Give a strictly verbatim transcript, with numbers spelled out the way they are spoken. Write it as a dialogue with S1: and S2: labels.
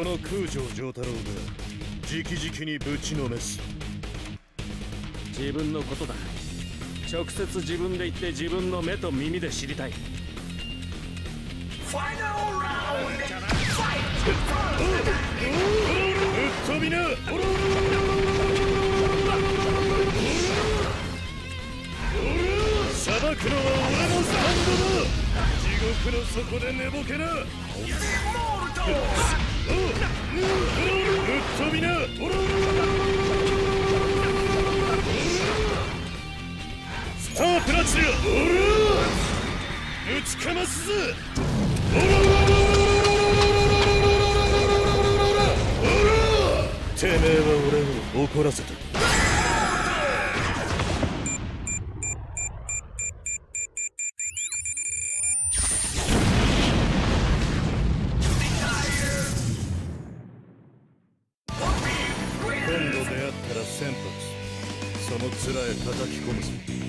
S1: この空城城太郎が直々にぶちのめす。
S2: 自分のことだ。直接自分で言って自分の目と耳で知りたい。
S1: ぶっ飛びな。裁くのは俺のスタンドだ。地獄の底で寝ぼけな。ぶっ飛びな。スタープラチナ打ちかますぜ。てめえは俺を怒らせた。今度出会ったら千発その面へ叩き込むぞ。